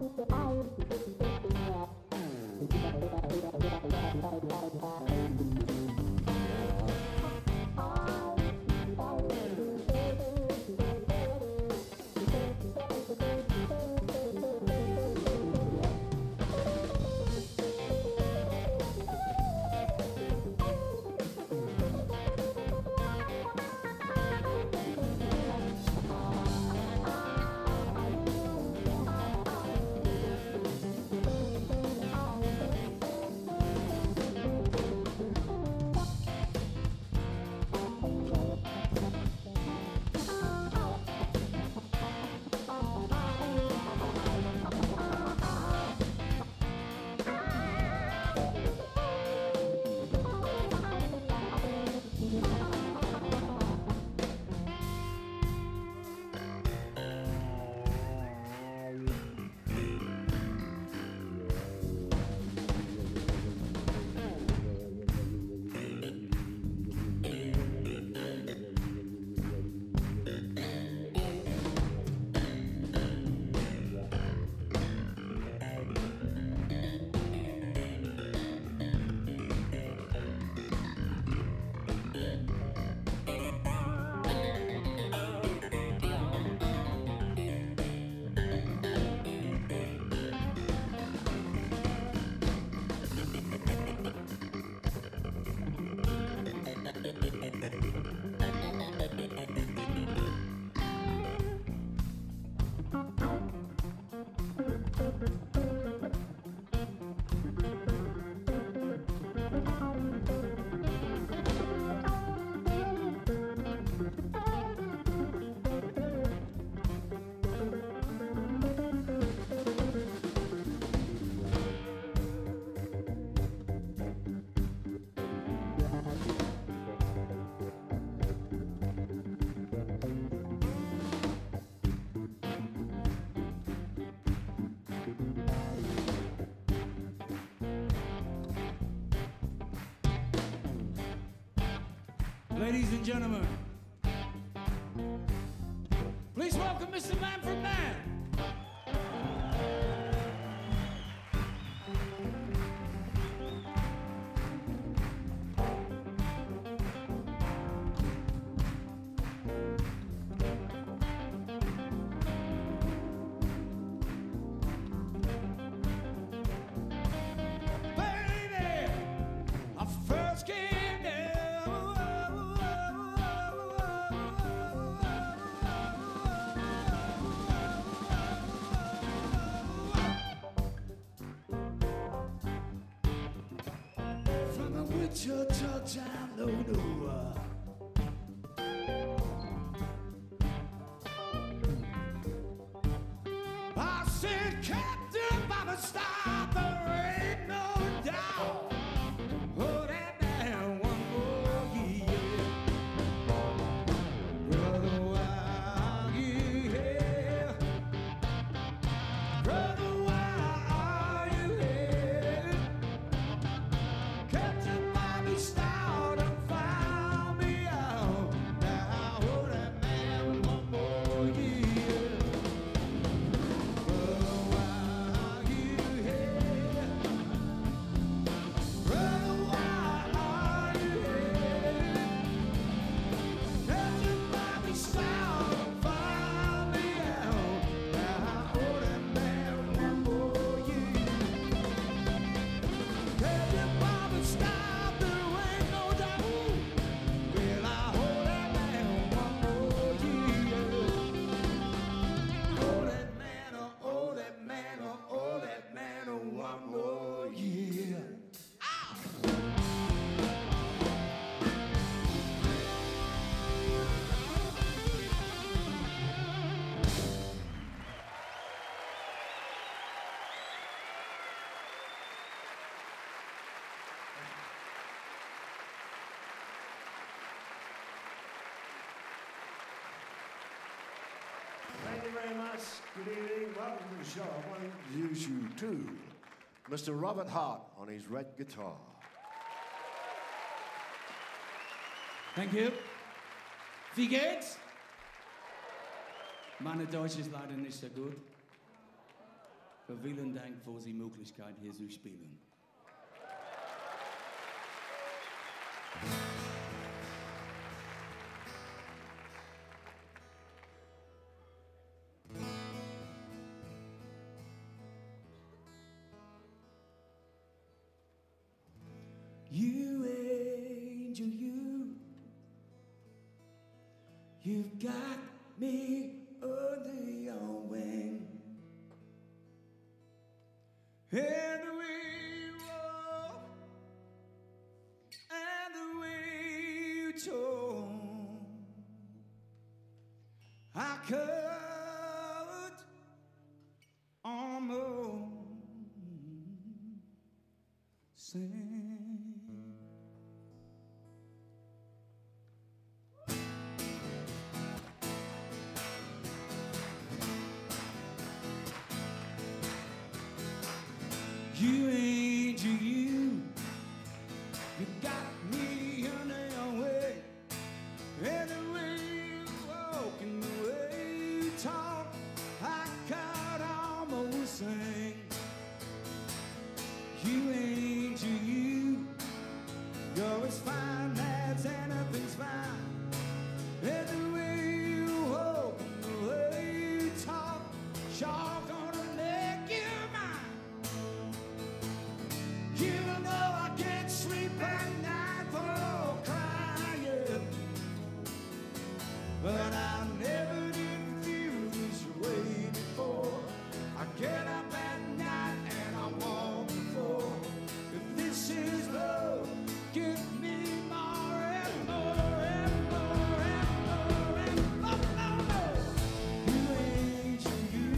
Ladies and gentlemen, please welcome Mr. Manfred Mann. Down low, no. I said, Captain Bobby, stop, there ain't no doubt. Oh, that man, one more year. Brother, why are you here? Brother, why are you here? Captain Bobby, stop. Thank you very much. Good evening. Welcome to the show. I want to introduce you to Mr. Robert Hart on his red guitar. Thank you. Wie geht's? Meine Deutsch ist leider nicht so gut. Vielen Dank für die Möglichkeit, hier zu spielen. You angel, you've got me under your wing. And the way you walk, and the way you talk, I could almost sing. You angel, you got me under your way. And the way you walk and the way you talk, I could almost sing. You angel, you're as fine as anything's fine. And the way you walk and the way you talk, sure gonna make you mine. Even though I can't sleep at night for crying, but I never did feel this way before. I get up at night and I walk before. If this is love, give me more and more and more and more and more. You angel, you.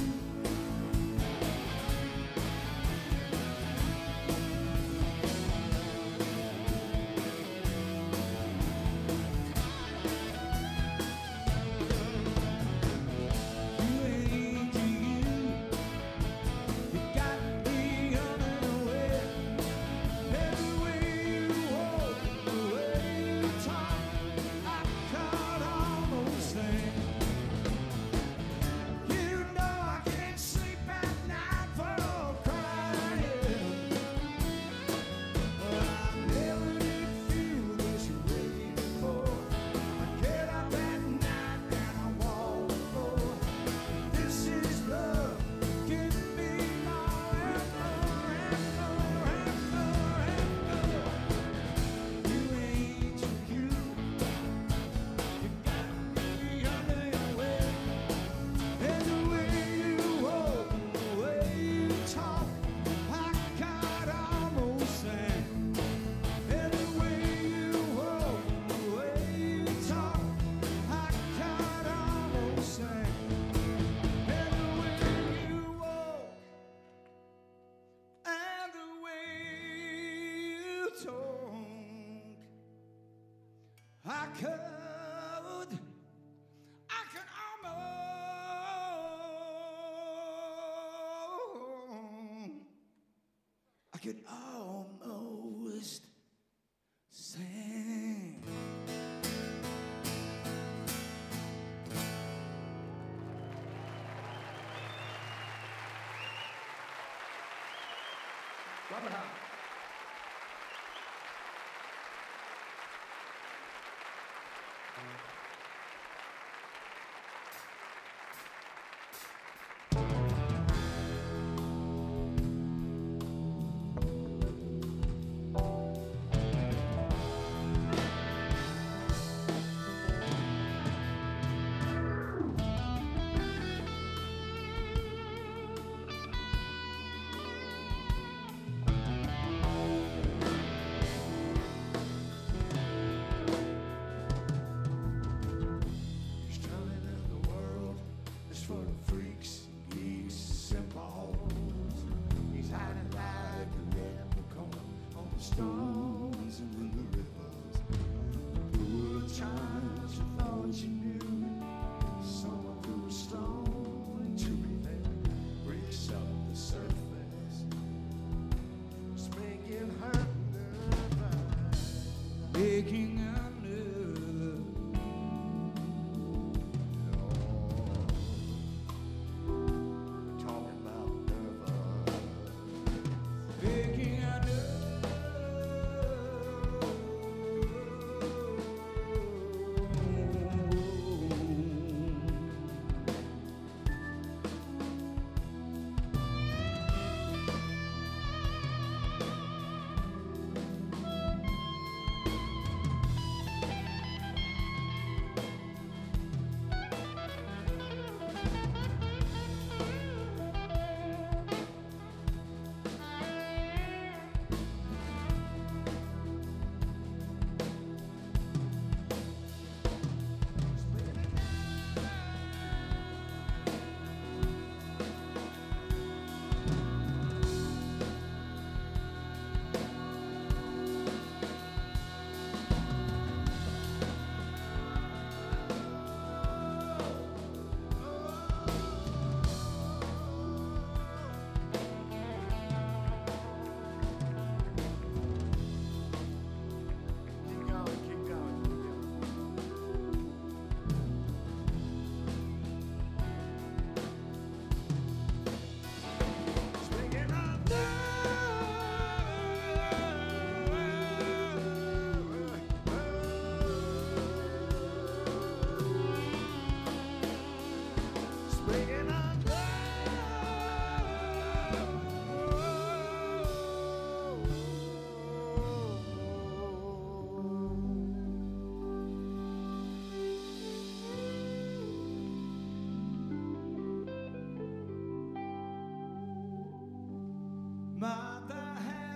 I could almost sing. Robert Hart.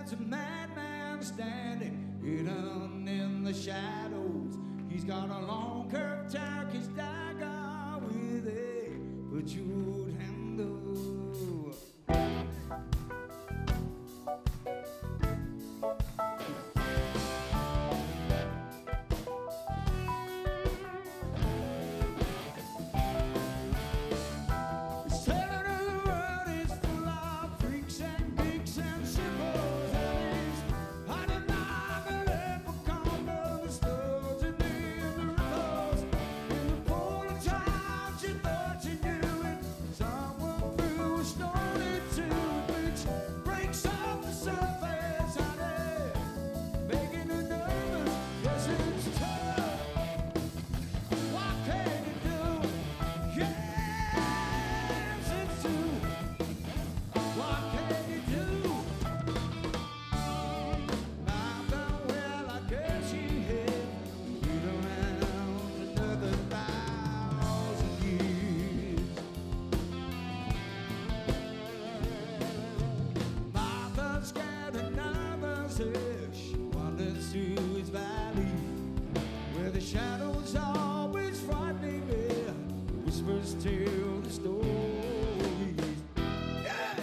there's a madman standing hidden in the shadows. He's got a long curved Turkish dagger with a bejeweled handle. Tell the stories. Yeah!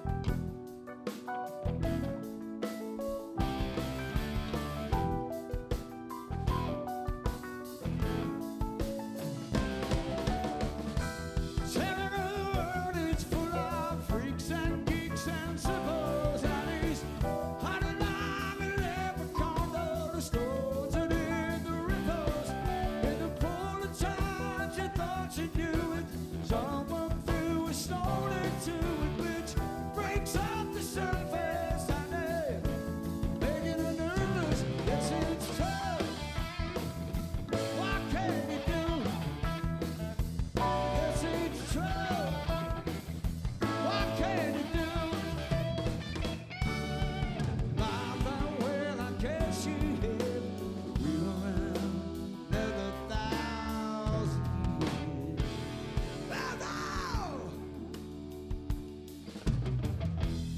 Telling the world it's full of freaks and geeks and suppose and he's hiding along in leprechaun though the stores and in the ripples in the pool of times you thought you knew it. Someone threw a stone into it, which breaks up the surface, and they're making her nervous. Yes, it's tough. What can you do? Yes, it's tough. What can you do? Well, I guess you have wheel around another 1,000 years.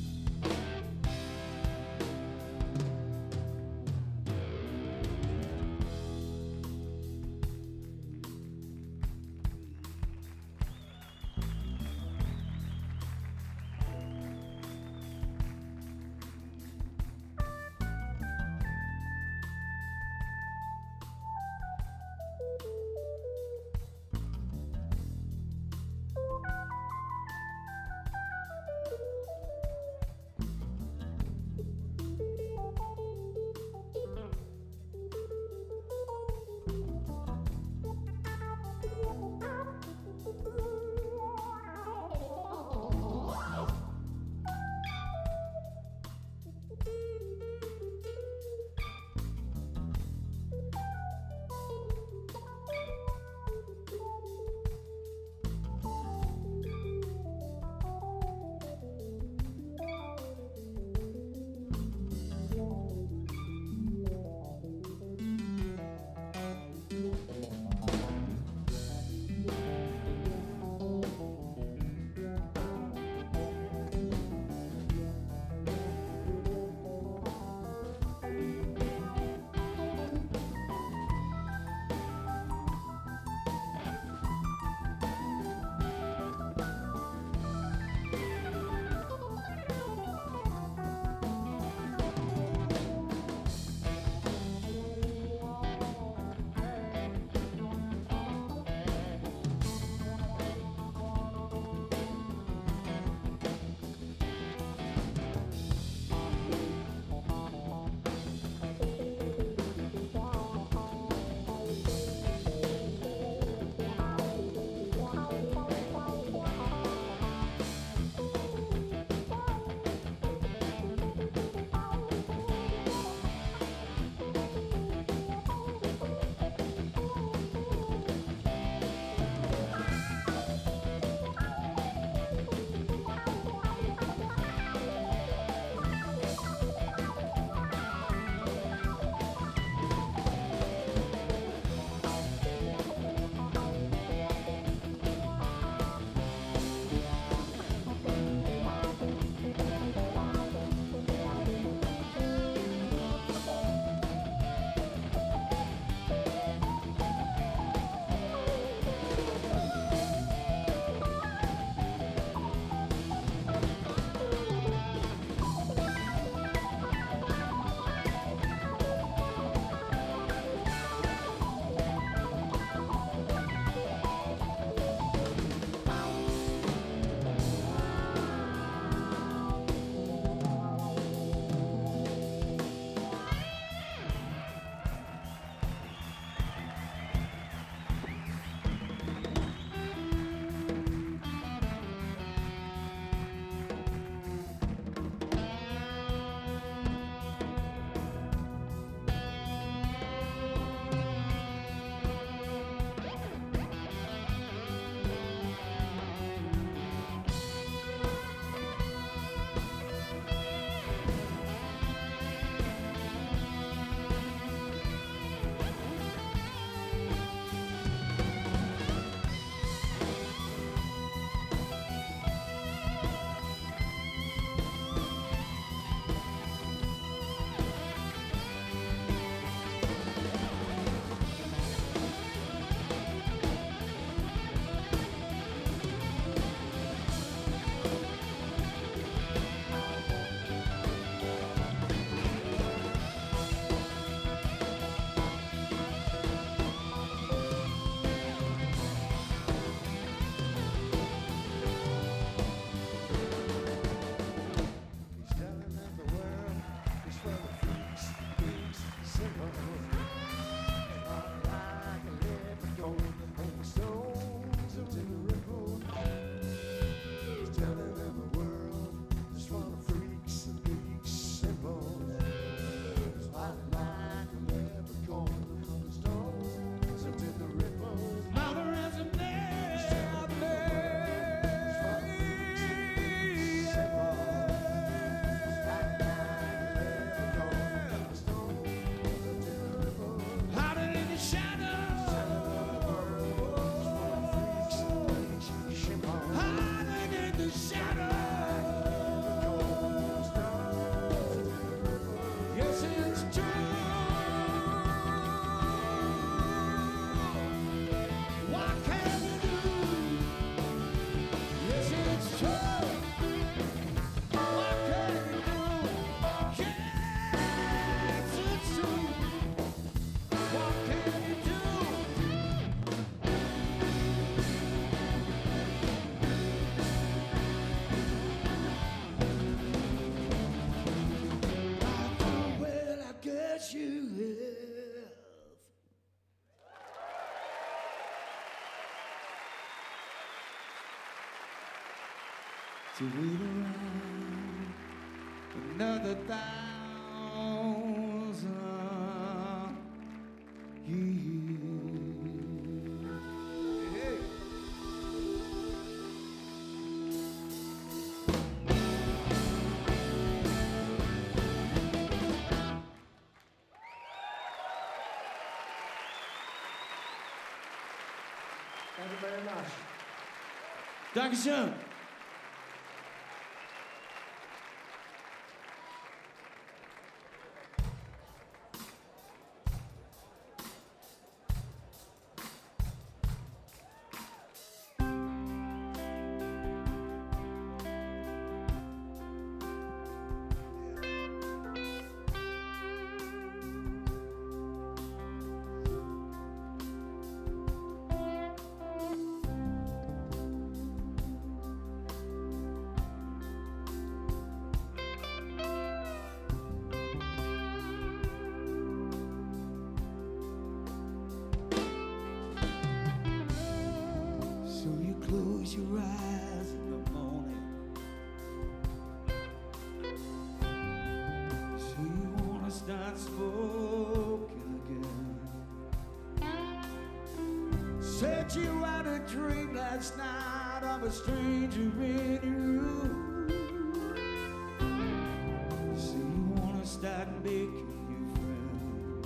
to wait around another 1,000 years. Hey. Thank you very much. Dankeschön. So you close your eyes in the morning. So you wanna start smoking again. Said you had a dream last night of a stranger in your room. So you wanna start making new friends.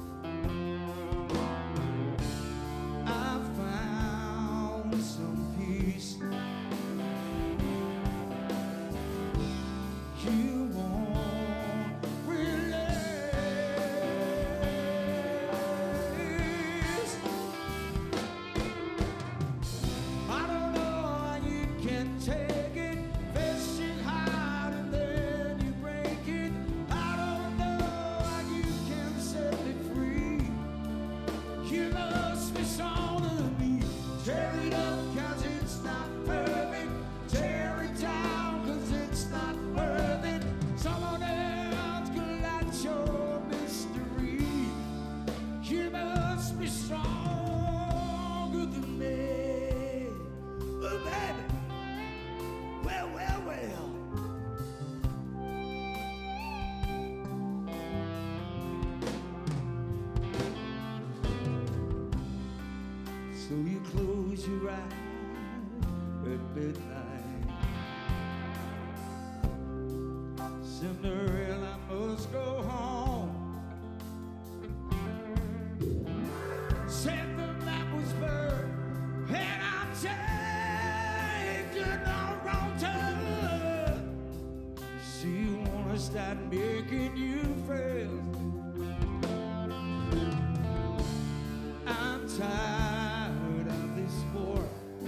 I found some peace. You won't realize. I don't know how you can take it. First you hide and then you break it. I don't know how you can set me free. You must be stronger than me. Tear it up 'cause it's not perfect. Tear it down 'cause it's not worth it. Someone else can light your mystery. You must be stronger than me. Oh, baby. Well, well, well. So you close your eyes at midnight. Cinderella must go home. Said the map was burned, and I'm taking the wrong turn. She wanna start making you friends. I'm tired of this sport,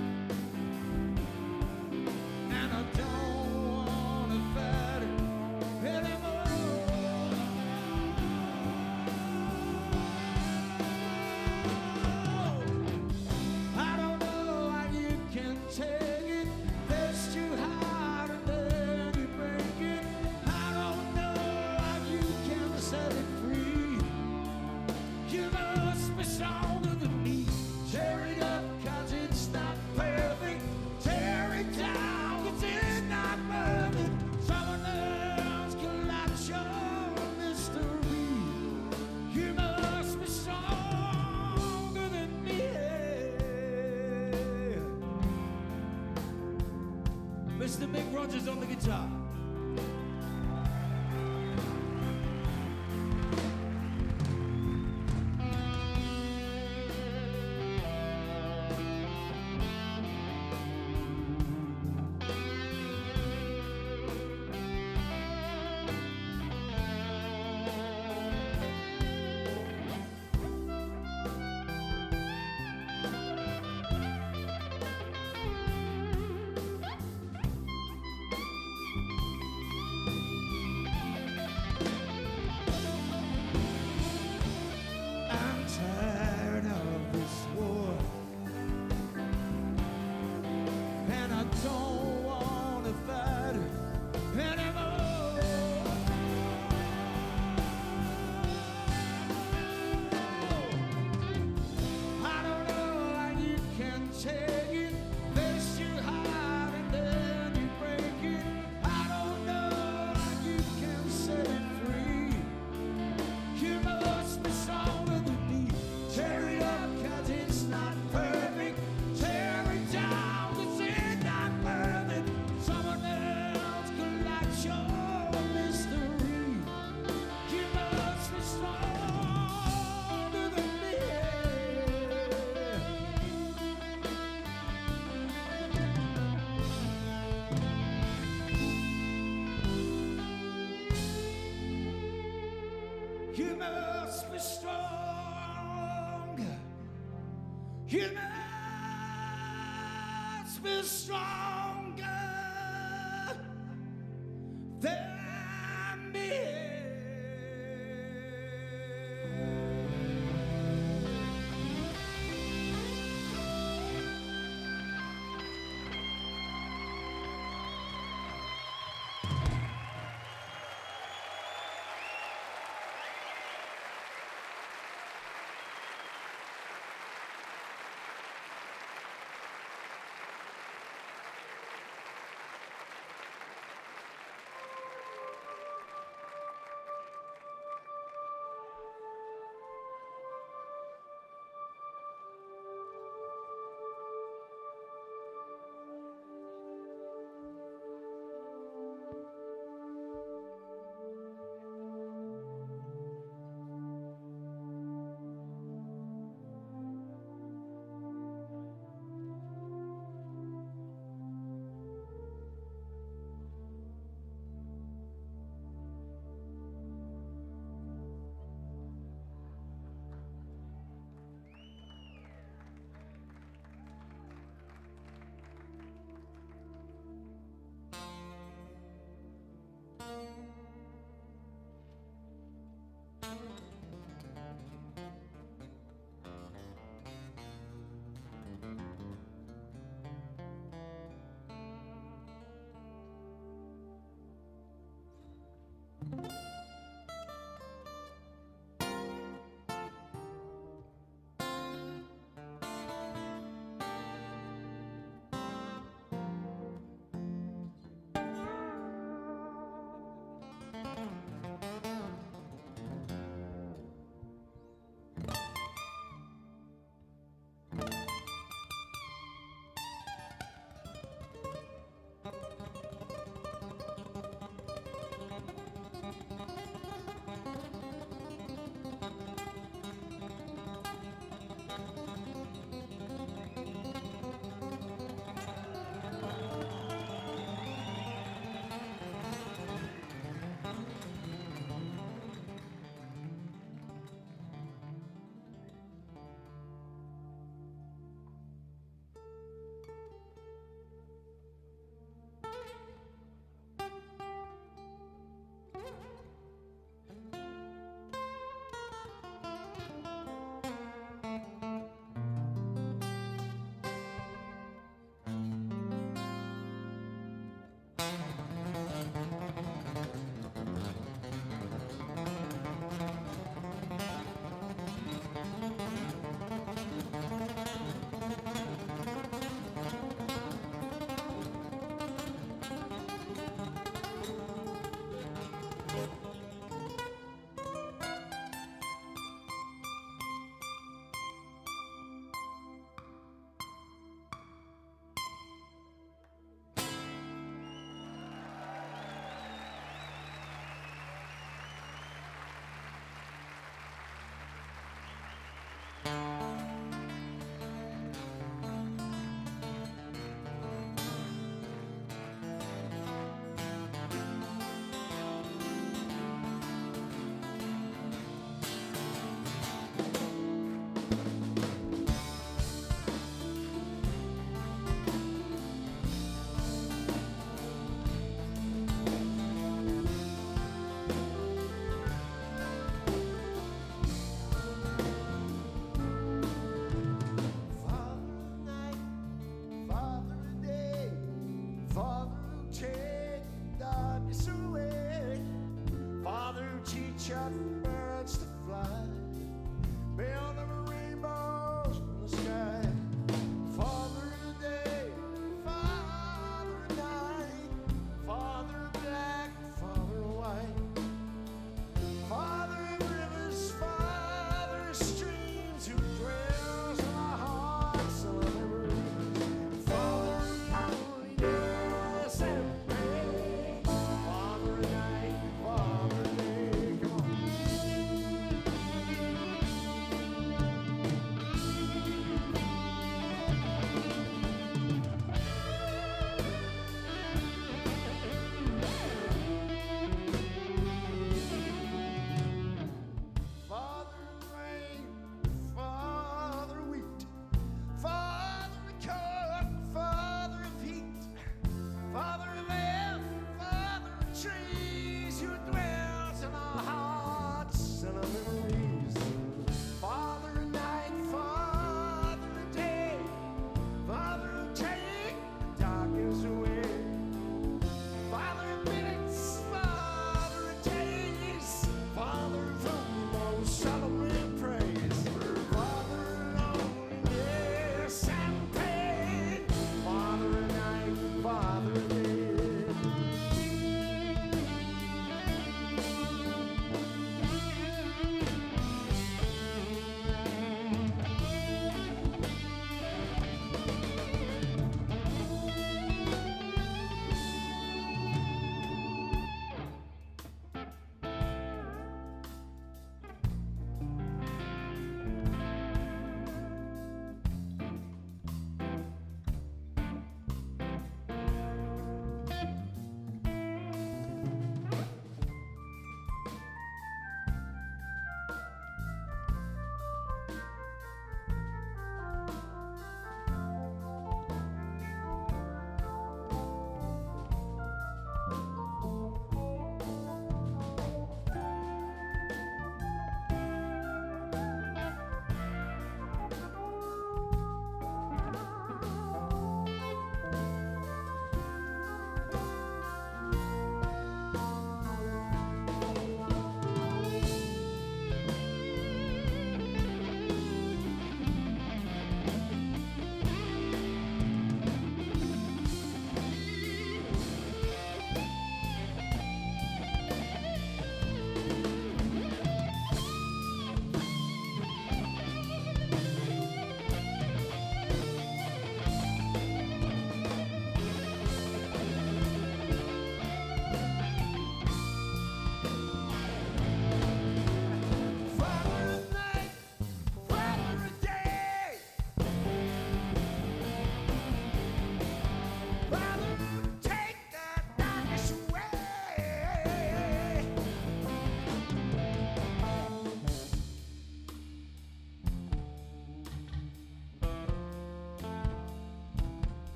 and I don't wanna fight it anymore. I don't know how you can take it. First you hide and then you break it. I don't know how you can set it free. You must be stronger than me. Tear it up 'cause it's not perfect. Tear it down 'cause it's not worth it. Someone else can light your mystery. You must be stronger than me. Mr. Mick Rogers on the guitar. must be strong. You must be stronger than me.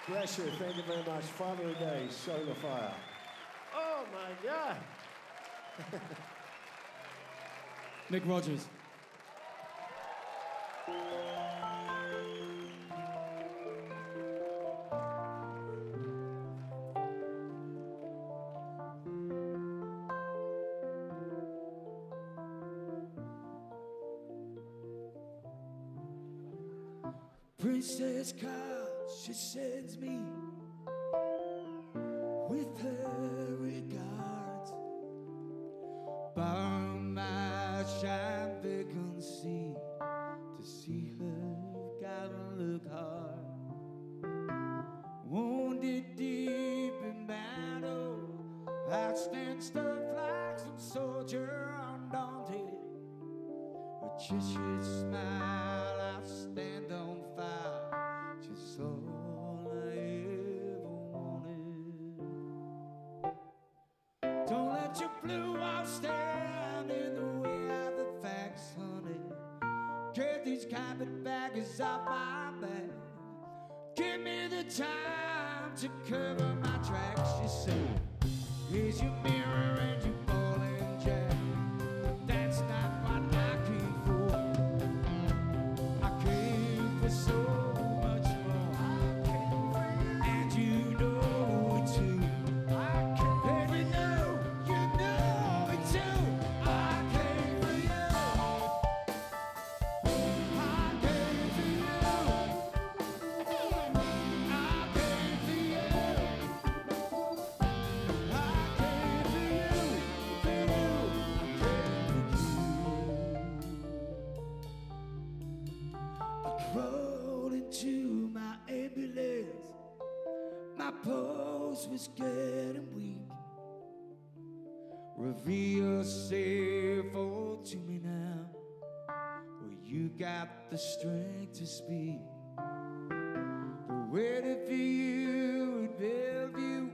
Bless you. Thank you very much. Father of the Day, Solar Fire. Oh, my God. Mick Rogers. Princess card she sends me with her regards. Borrow my shine vacancy to see her gotta look hard. Wounded deep in battle, I stand stuff like some soldier undaunted. A Cheshire smile, I stand on fire, just all I ever wanted. Don't let your blue eyes stand in the way of the facts, honey. Get these carpetbaggers off my back. Give me the time to cover my tracks, she said. Here's your mirror and your ball and jack. That's not what I came for. I came for so much more. And you know it too. And you know it too. I came for you. I came for you. I came for you. I crawled into my ambulance. My pulse was getting weak. Reveal yourself all to me now. Well, you got the strength to speak. The waiting for you in Bellevue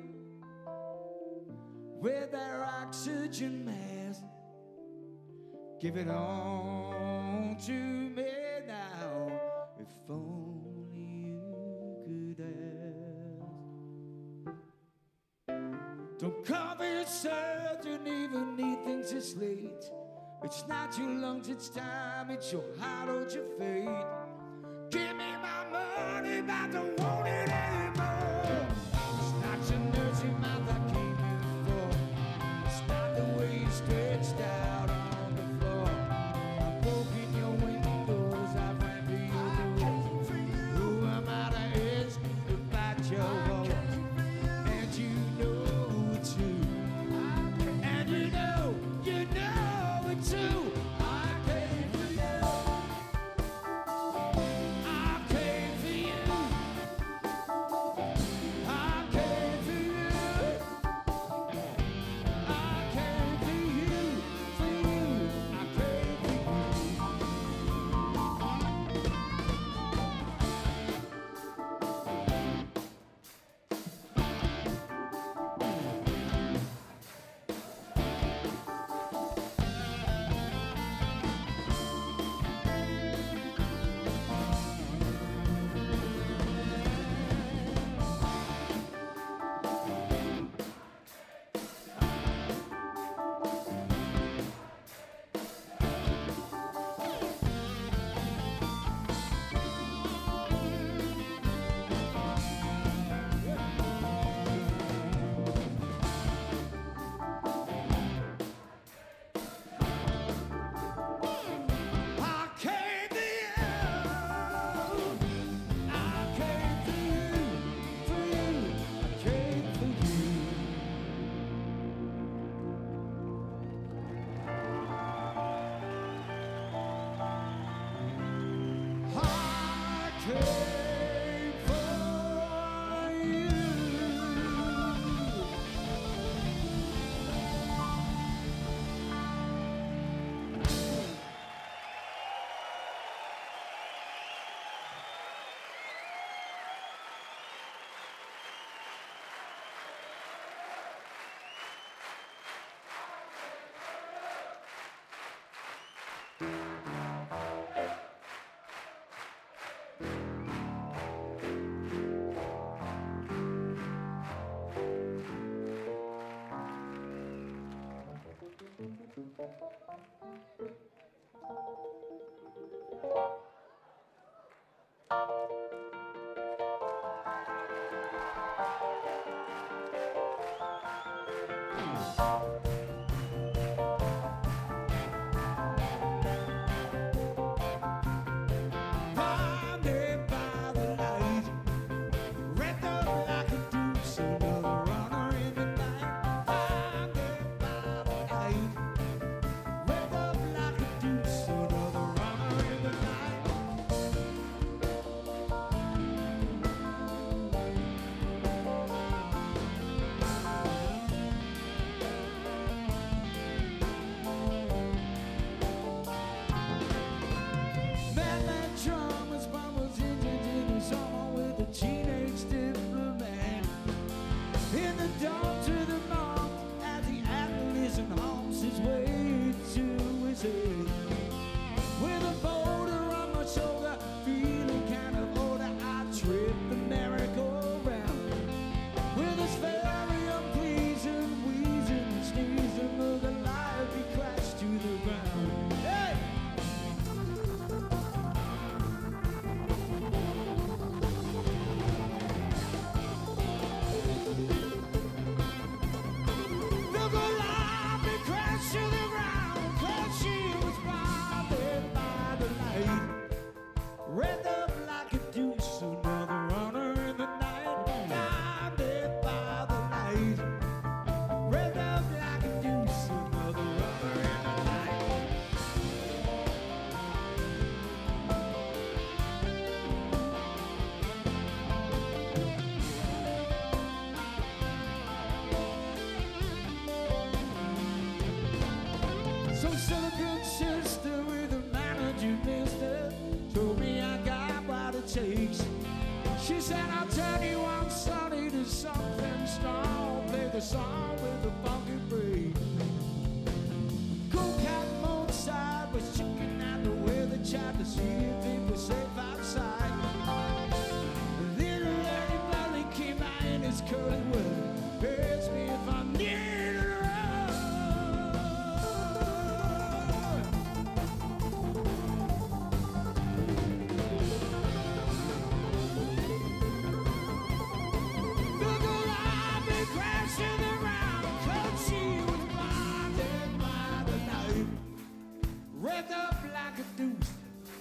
with their oxygen mask. Give it on to me now, if only you could ask. Don't cover yourself, you even need things this late. It's not your lungs, it's time, it's your heart or your fate. Give me my money, but I don't want it anymore. It's not your nursing mouth I came here for. It's not the way you stretched out on the floor. I've broken your windows, I've ran through your doors. Who am I to ask you about your walls? And you know it too. And you know it too. I came for you. I came for you. I came for you. I came for you. For you. I came for you. I came for you. I came for you. For you. I came for you. I came for you. Blinded by the light, wrapped up like a deuce, another runner in the night. Blinded by the light, wrapped up like a deuce, another runner in the night. Madman drummers, bummers, engines in the summer with a teenage diplomat. In the dark to the north, as the adolescent humps his way to his head. With a boulder on my shoulder, feeling kind of older, I trip the merry-go-round. With his very unpleasing, wheezing and sneezing, look alive, he crashed to the ground. Hey! Look alive, he crashed to the ground, 'cause she was blinded by the light. Red up like a deuce, another runner in the night. Blinded by the light. Red up like a deuce, another runner in the night. Some silicon sister with a manager mister told me I got what it takes. She said I'll turn you on Sunday to something strong. Play the song with a funky break. Cool cat outside was checking out the weather chart to see if it was safe outside. Little Larry Blondie came by in his curly whip. Asked me if I needed a ride. Look alive, he crashed to the ground, 'cause she was blinded by the night. Wrapped up like a deuce.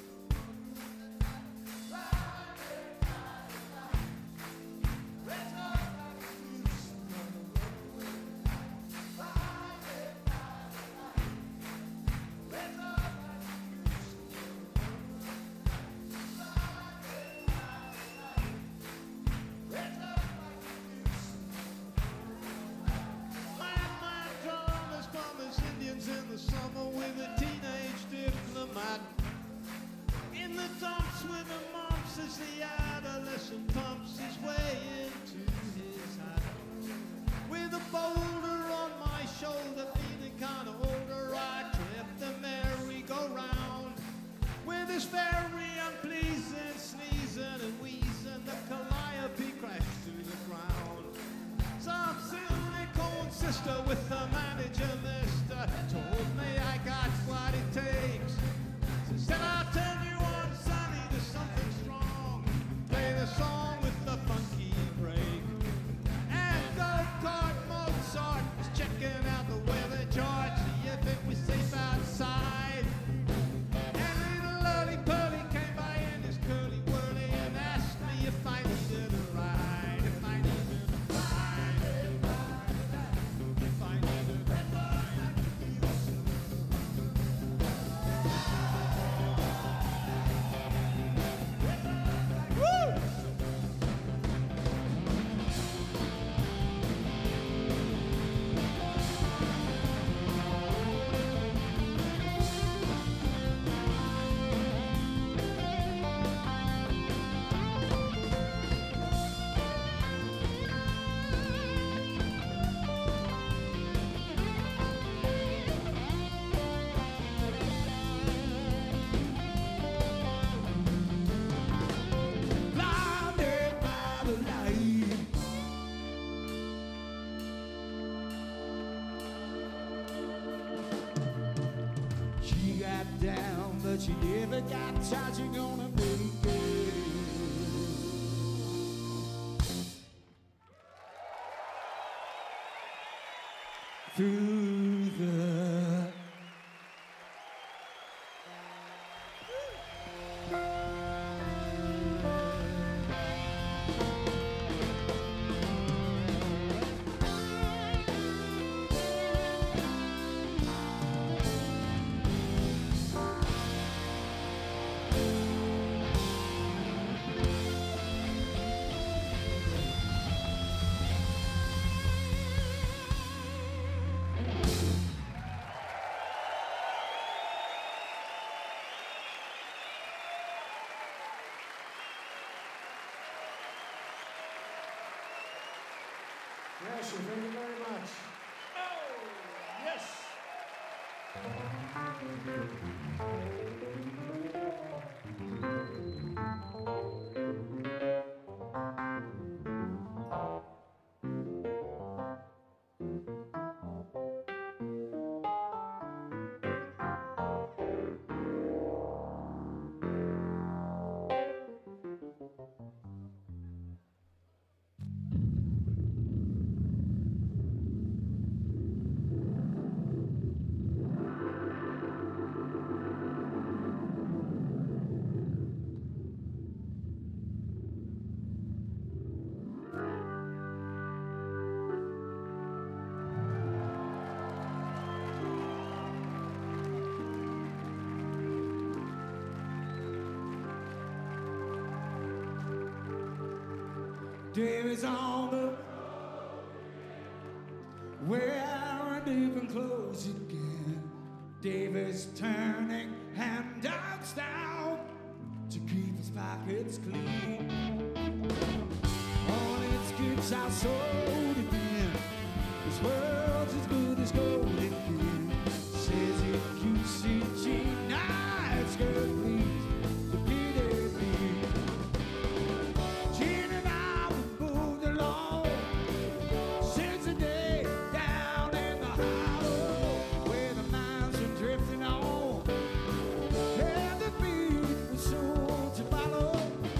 Madman drummers, bummers, Indians in the summer with a teenage diplomat. In the dumps with the mumps as the adolescent pumps his way into his hat. With a boulder on my shoulder, feeling kind of older, I trip the merry-go-round. With his very unpleasing sneezing and wheezing, the calliope crashed to the ground. Some silicone sister with the manager mister told me I got what it takes. She said I'll turn you on Sunny to something strong. Play the song with the funky break. And go-kart Mozart was checking out the weather chart, see if it was safe outside. And little Lurly Pearly came by in his curly whirly and asked me if I needed a ride, if I needed a ride, if I needed a ride. but you never got tired, you're gonna make it. Through the Yes, thank you very much. Oh, yes. David's on the where and even close again. David's turning handouts down to keep his pockets clean. All his goods are sold again. His world's as good as gold again. Says if you see Gina, it's good, please. The pity me. Gina and I were moved along since the day down in the hollow where the minds are drifting on. And the beat was soon to follow.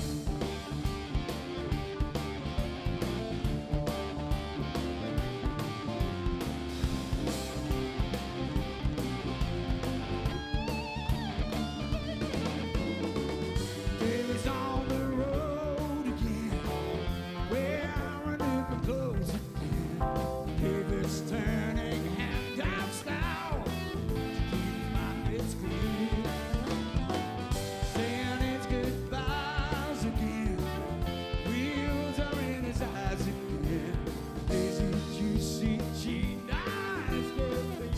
David's on the road again, where we're living close again. David's turning handouts now to keep his pockets clean. Saying his goodbyes again, wheels are in his eyes again. Isn't you see, she dies good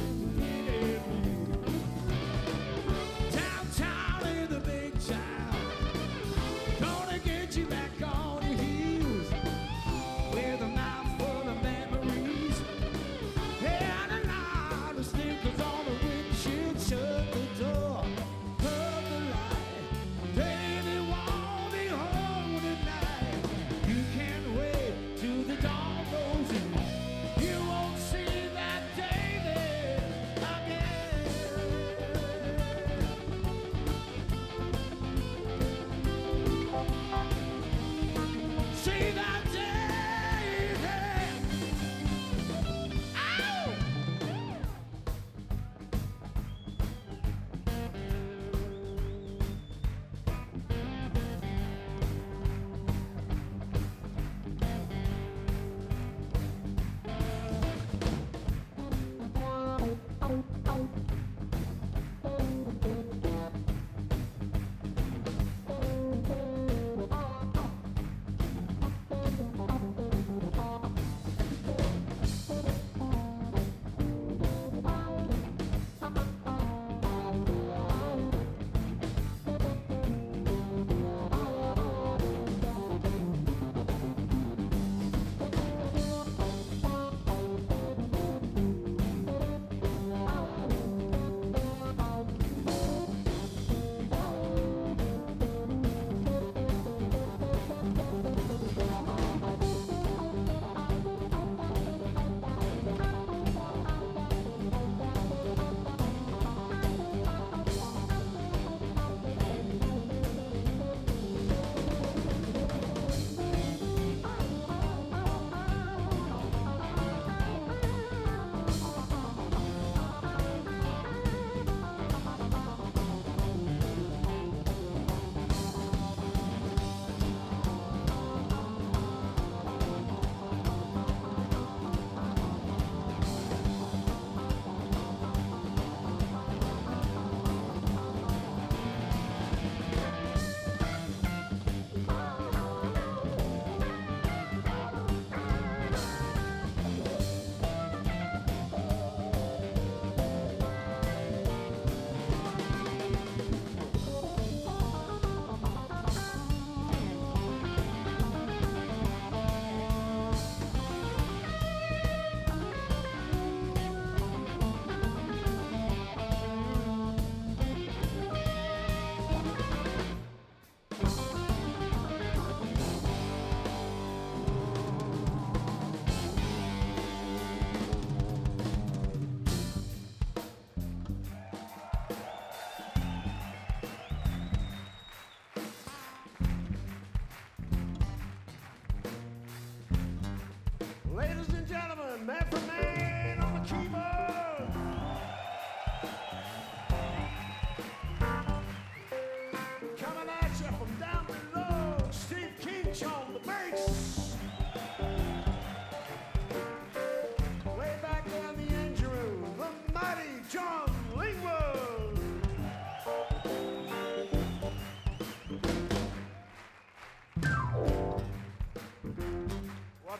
downtown in the big town, gonna get you back on your heels with a mouth full of memories and a lot of stickers on the windshield. Shut the door, cut the light. Baby, won't be home tonight. You can't wait till the dawn goes in. You won't see that David again.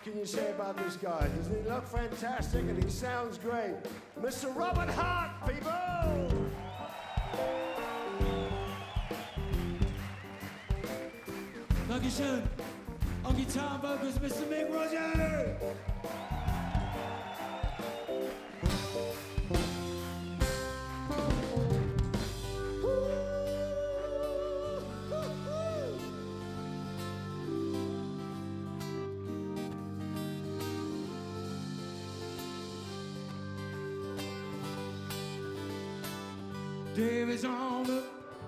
can you say about this guy? Does he look fantastic and he sounds great? Mr. Robert Hart, people! Dankeschön. On guitar and vocals, Mr. Mick Roger. Dave is on the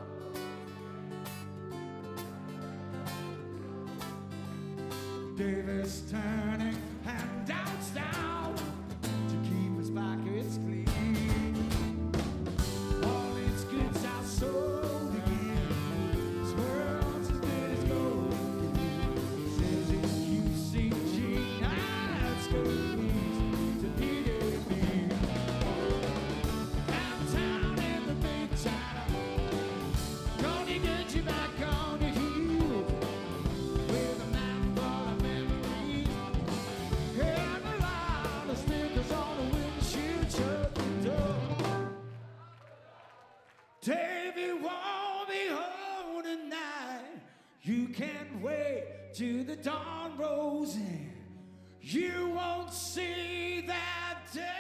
Dave is turning handouts down to keep his pockets clean. All its goods are sold again. This world's as good as gold. Says in QCG, that's good news to PDB. Downtown in the big town, gonna get you back on your heels with a map full of memories and a lot of stickers on the windshield. Shut the door. Davey won't be home tonight. You can't wait till the dawn rolls in. You won't see that Davey.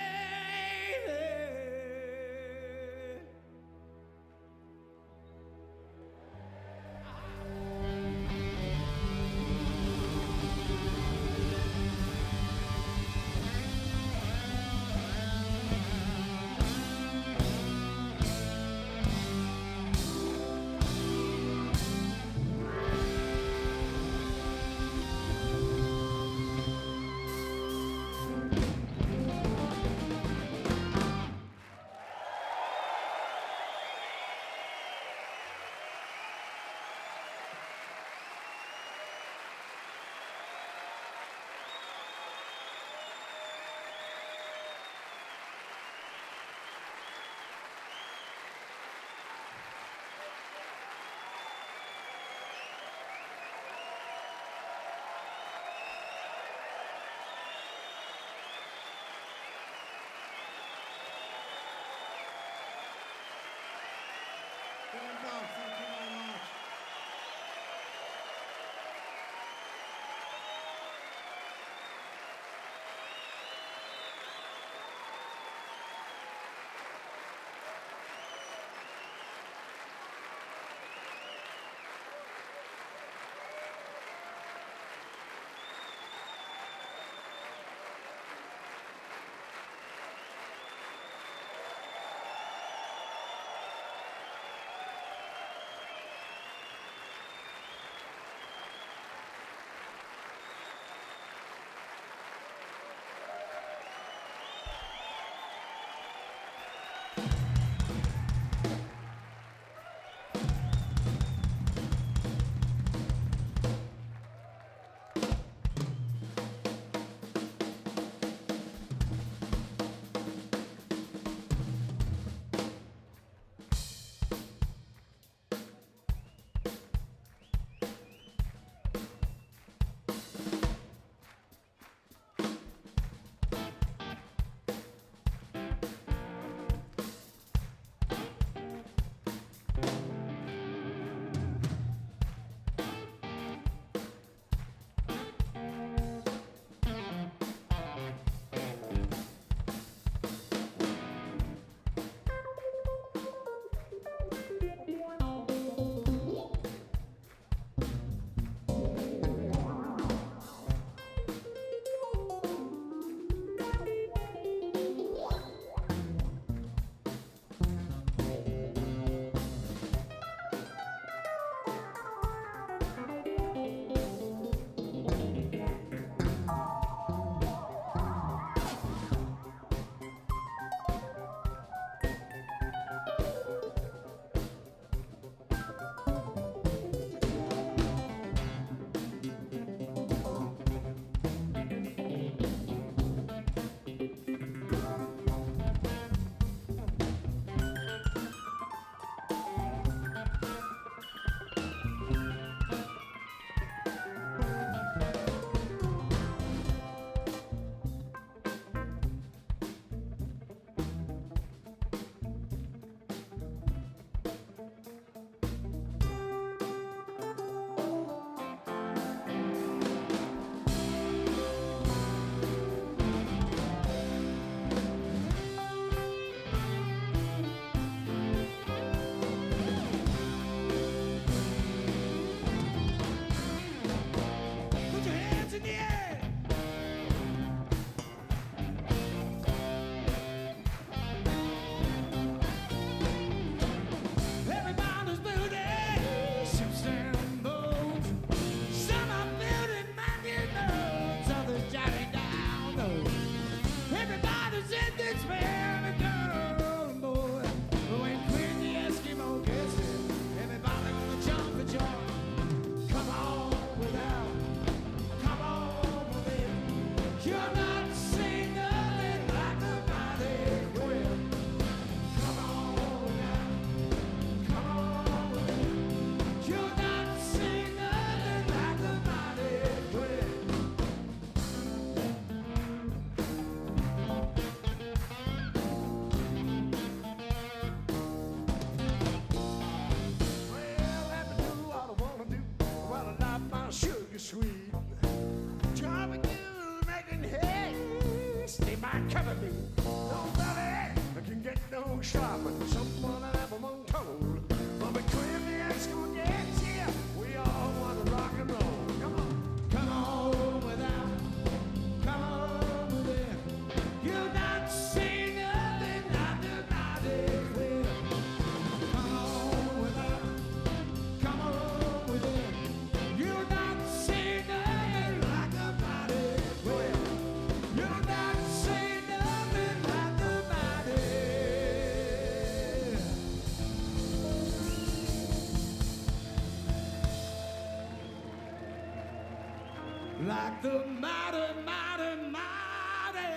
like the mighty, mighty, mighty.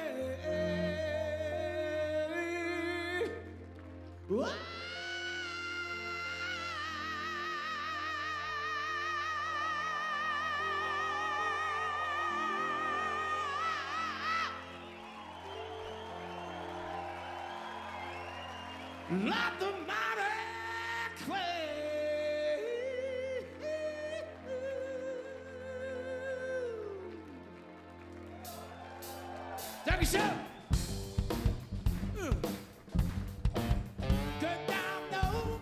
Whoa. Like the mighty clay. Take a shot. Get down low.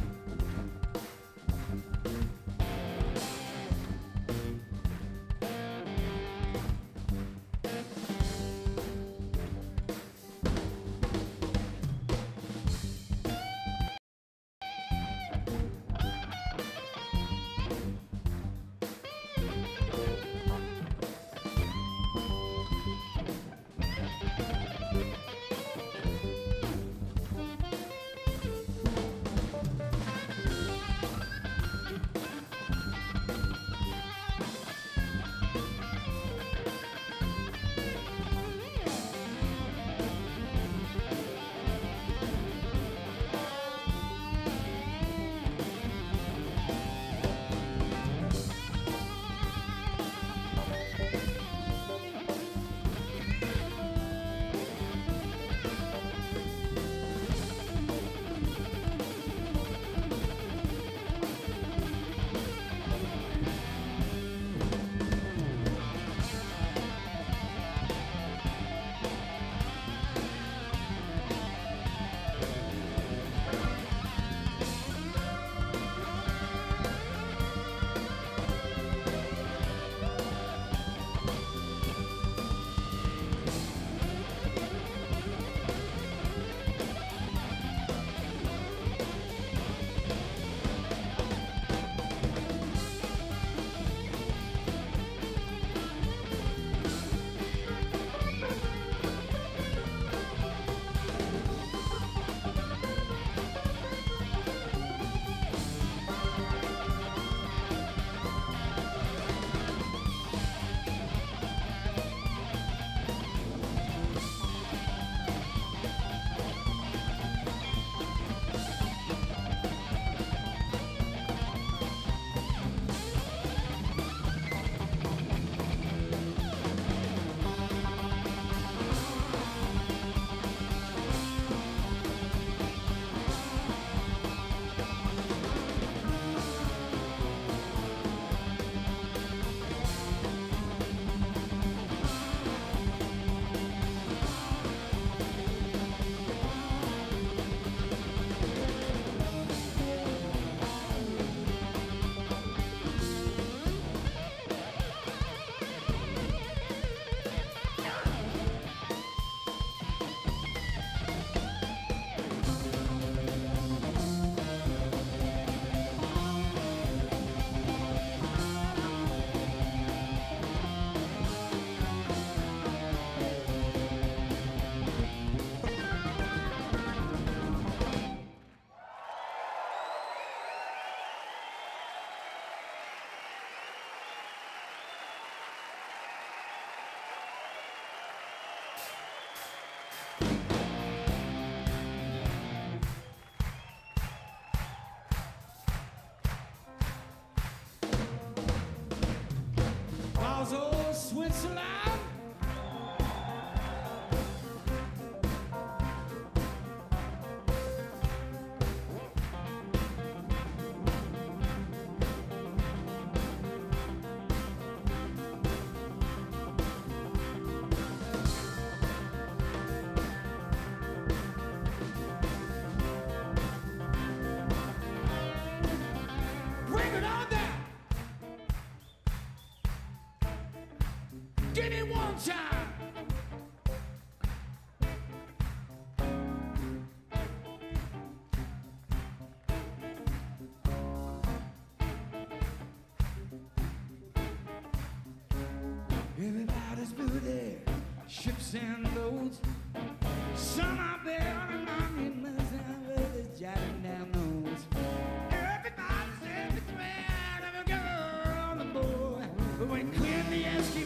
Basel, Switzerland. Bring it on down. Give me one time. Everybody's booty, ships and boats. Some out there on the mountain, others jotting down notes. Everybody's every thread of a girl on the board. But when Clint the Eskimo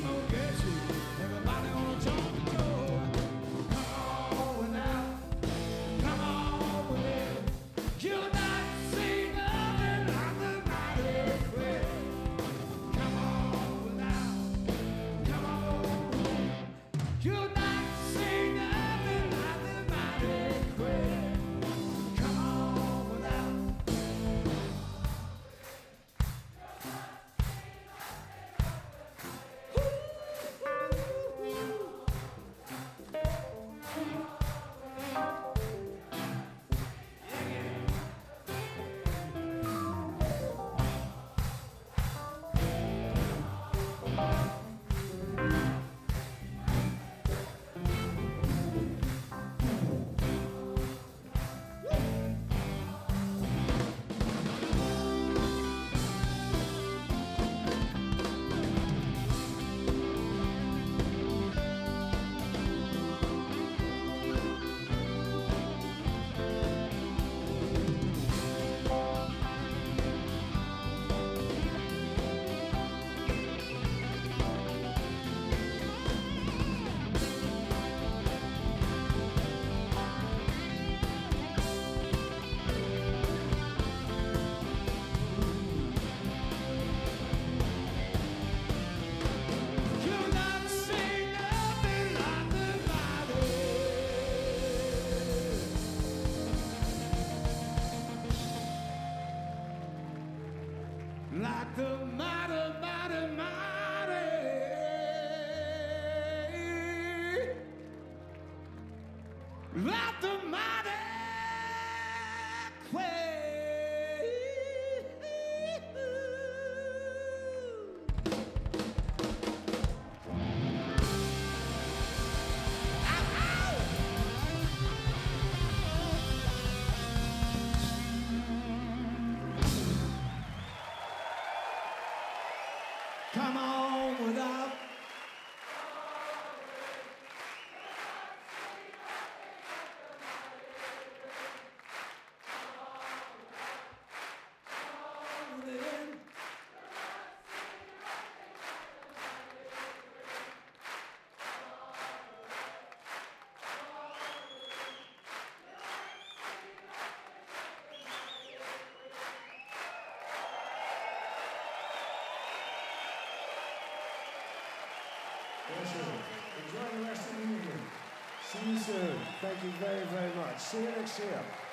like the mighty, mighty, mighty, like the mighty quail. Come on without. Yes, sir. Enjoy the rest of the evening. See you soon. Thank you very, very much. See you next year.